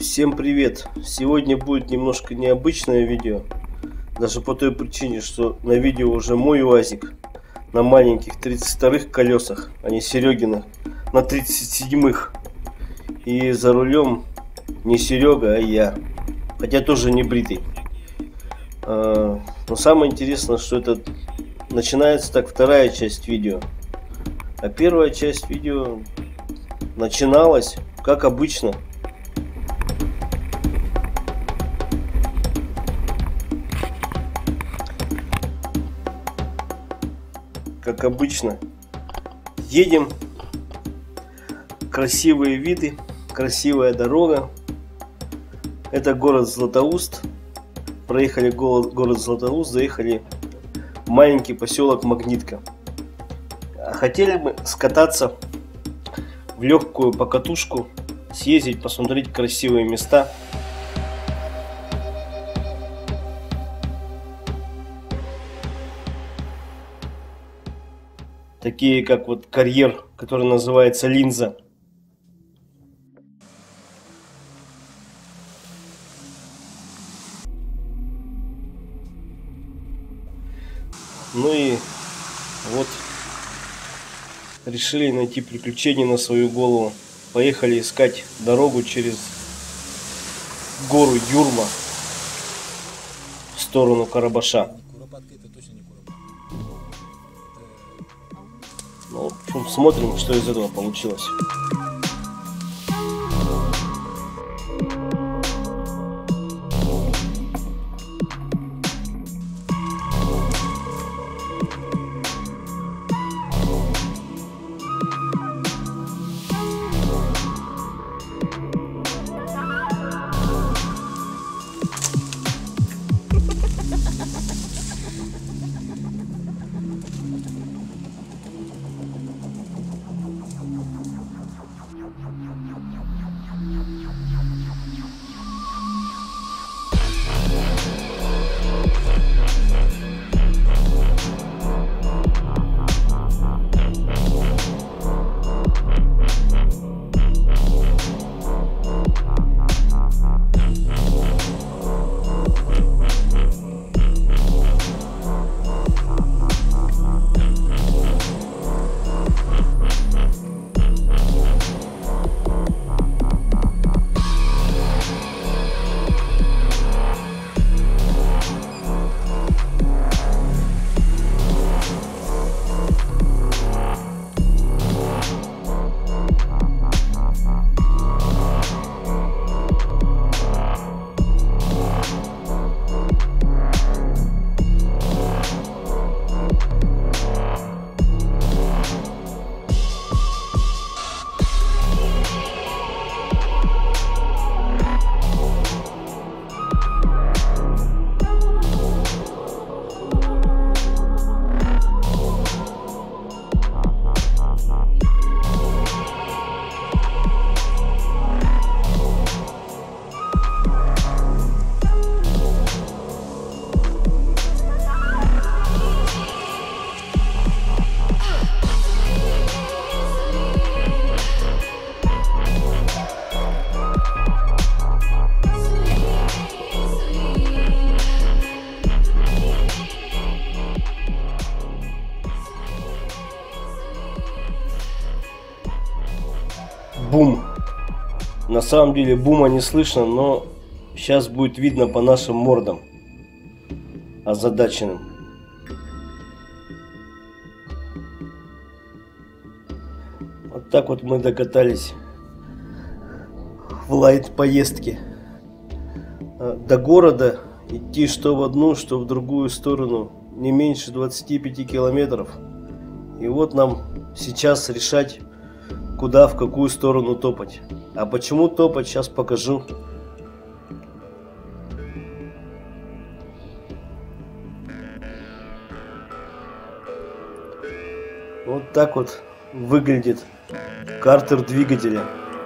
Всем привет! Сегодня будет немножко необычное видео. Даже по той причине, что на видео уже мой УАЗик на маленьких 32-х колесах, а не Серегиных на 37-х. И за рулем не Серега, а я. Хотя тоже не бритый. Но самое интересное, что это начинается так вторая часть видео. А первая часть видео начиналась, как обычно. Как обычно, едем, красивые виды, красивая дорога. Это город Златоуст. Проехали город Златоуст, заехали в маленький поселок Магнитка. Хотели бы скататься в легкую покатушку, съездить, посмотреть красивые места. Такие как вот карьер, который называется Линза. Ну и вот решили найти приключения на свою голову. Поехали искать дорогу через гору Юрма в сторону Карабаша. Ну, в общем, смотрим, что из этого получилось. Бум. На самом деле бума не слышно, но сейчас будет видно по нашим мордам озадаченным. Вот так вот мы докатались в лайт-поездке. До города идти что в одну, что в другую сторону не меньше 25 километров. И вот нам сейчас решать, куда, в какую сторону топать. А почему топать, сейчас покажу. Вот так вот выглядит картер двигателя.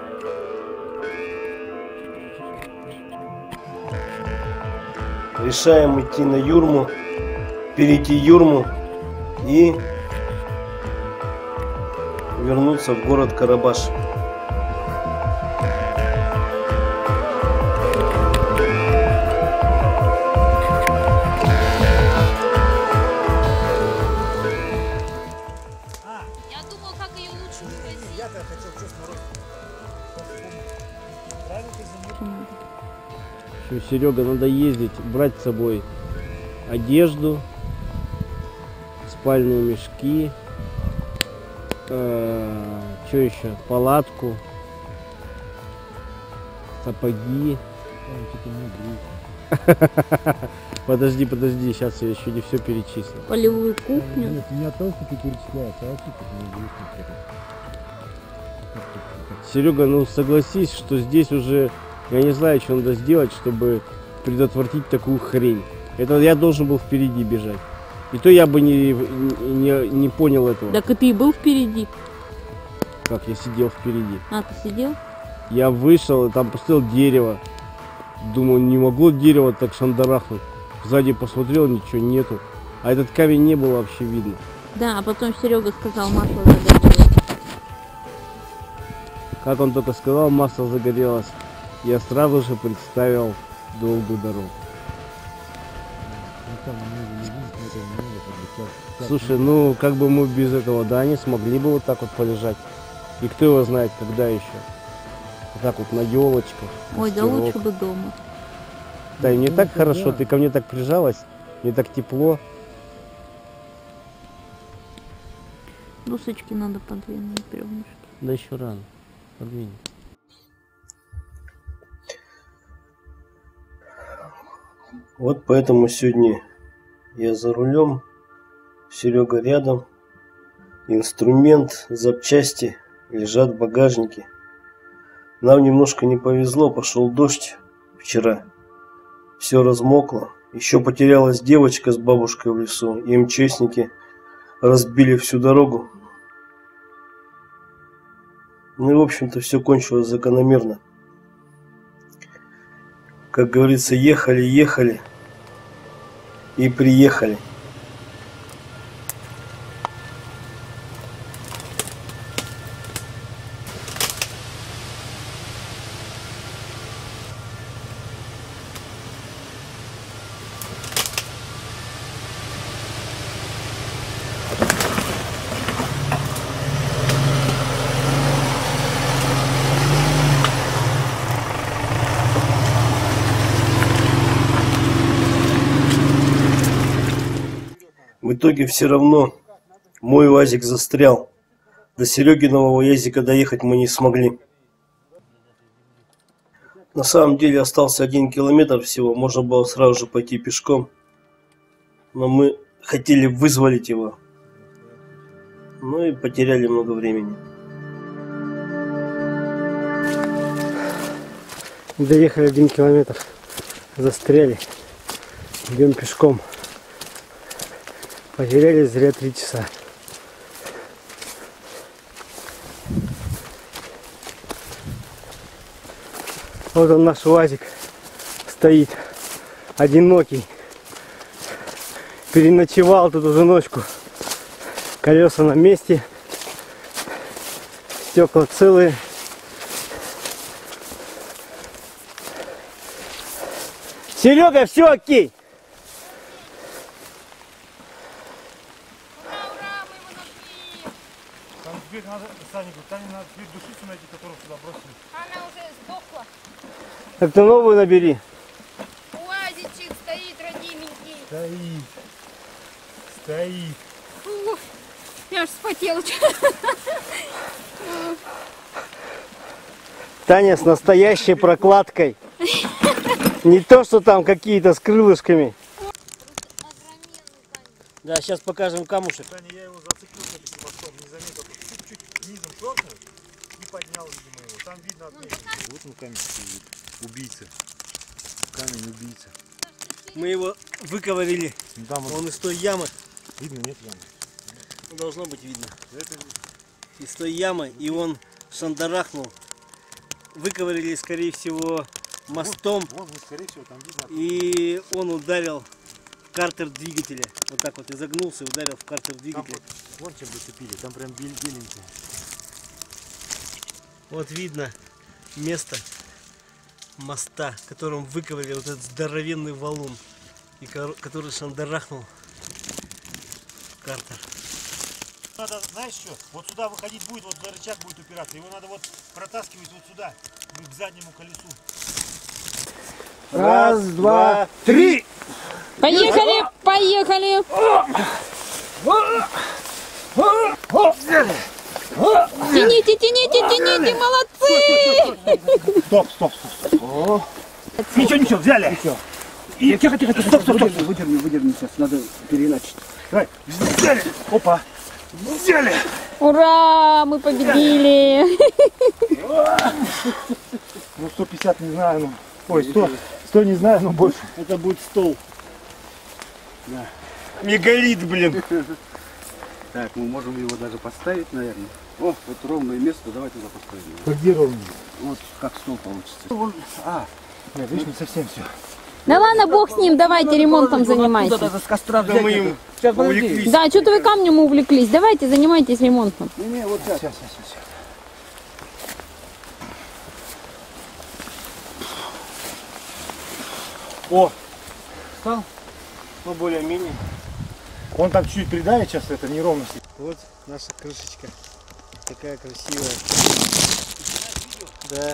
Решаем идти на Юрму, перейти Юрму и вернуться в город Карабаш. Серега, надо ездить, брать с собой одежду, спальные мешки, что еще, палатку, сапоги. Подожди, сейчас я еще не все перечислил. Полевую кухню. Нет, не от того, что ты перечисляешь, а вообще Серега, ну согласись, что здесь уже, я не знаю, что надо сделать, чтобы предотвратить такую хрень. Это я должен был впереди бежать. И то я бы не понял этого. Так и ты был впереди. Как я сидел впереди. А, ты сидел? Я вышел, и там поставил дерево. Думаю, не могло дерево так шандарахнуть. Сзади посмотрел, ничего нету. А этот камень не было вообще видно. Да, а потом Серега сказал, масло загорелось. Как он только сказал, масло загорелось, я сразу же представил долгую дорогу. Слушай, ну как бы мы без этого, да, не смогли бы вот так вот полежать. И кто его знает, когда еще. Вот так вот на елочках. Ой, да лучше бы дома. Да, и мне так хорошо, ты ко мне так прижалась, мне так тепло. Досочки надо подвинуть, бревнышки. Да еще рано. Подвинь. Вот поэтому сегодня я за рулем, Серега рядом, инструмент, запчасти лежат в багажнике. Нам немножко не повезло, пошел дождь вчера, все размокло, еще потерялась девочка с бабушкой в лесу, и МЧСники разбили всю дорогу. Ну и в общем-то все кончилось закономерно. Как говорится, ехали и приехали. В итоге все равно мой УАЗик застрял. До Серегиного УАЗика доехать мы не смогли. На самом деле остался 1 километр всего. Можно было сразу же пойти пешком. Но мы хотели вызволить его. Ну и потеряли много времени. Доехали 1 километр. Застряли. Идем пешком. Потеряли зря 3 часа. Вот он, наш УАЗик, стоит одинокий. Переночевал тут уже ночку. Колеса на месте. Стекла целые. Серега, все окей. Теперь надо, Саня, Таня надо теперь душицу найти, которую сюда бросили. Она уже сдохла. Так ты новую набери. УАЗичек стоит, родименький. Стоит. Фу, я аж вспотела. Таня с настоящей прокладкой. Не то, что там какие-то с крылышками. Да, сейчас покажем камушек. Таня, я его зацепил этим мостом, не заметил. Чуть-чуть низом торкнул и поднял, видимо, его. Там видно отметину. Вот он камень стоит. Убийца. Камень убийца. Мы его выковырили. Там Он из той ямы. видно, нет ямы. Должно быть видно. Это... Из той ямы, и он шандарахнул. Выковырили, скорее всего, мостом. Вон, скорее всего, там видно. И он ударил в картер двигателя. Вот так вот изогнулся и ударил в картер двигателя. Там, вон чем зацепили, там прям беленькие. Вот видно место моста, которым выковырили вот этот здоровенный валун, и который шандарахнул в картер. Надо, знаешь что, вот сюда выходить будет, вот за рычаг будет упираться. Его надо вот протаскивать вот сюда, к заднему колесу. Раз, два, три! Поехали, поехали. Тяните, тяните, тяните, молодцы. Стоп. Ничего, взяли. И тихо. Стоп. Выдерни сейчас, надо переначить. Давай, взяли. Опа. Взяли. Ура, мы победили. Ну 150 не знаю, ну. Ой, 100 не знаю, но больше. Это будет стол. Мегалит, блин. Так, мы можем его даже поставить, наверное. О, вот ровное место, давай туда поставим. А где ровно? Вот как стол получится. Нет, видишь, не совсем все. Да ладно, бог с ним, давайте ремонтом занимайтесь. С костра взять. Сейчас, подожди. Да, что-то вы камнем увлеклись. Давайте занимайтесь ремонтом. Не, вот так. Сейчас. О, Ну, более-менее. он там чуть придавит сейчас это неровности. Вот наша крышечка. Такая красивая. Да.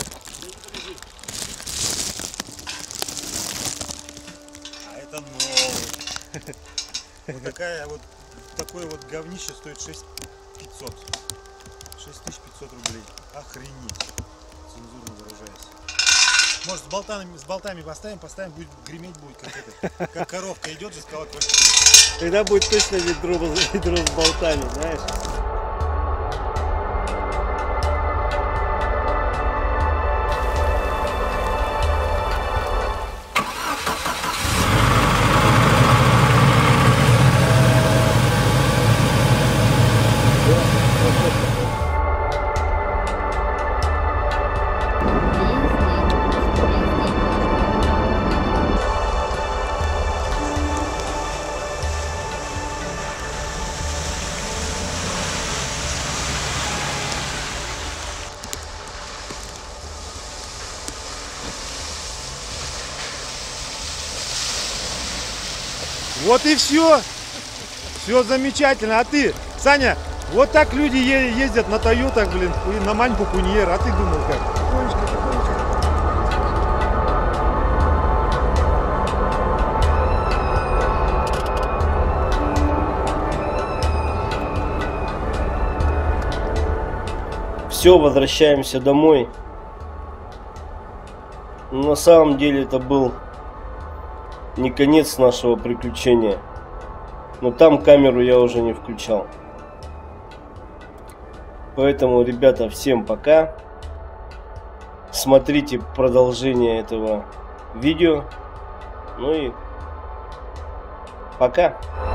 А это новый. Вот такая вот, такое вот говнище стоит 6500. 6500 рублей. Охренеть. Цензурно выражаясь. Может с болтами поставим, будет греметь будет как это. Как коровка идет же с колокольчиком. Тогда будет точно ведро с болтами, знаешь. Вот и все. Все замечательно. А ты, Саня, вот так люди ездят на Тойотах, блин, и на Маньку Куньер. А ты думал как? Все, возвращаемся домой. Но на самом деле это был не конец нашего приключения. Но там камеру я уже не включал. Поэтому, ребята, всем пока. Смотрите продолжение этого видео. Ну и пока.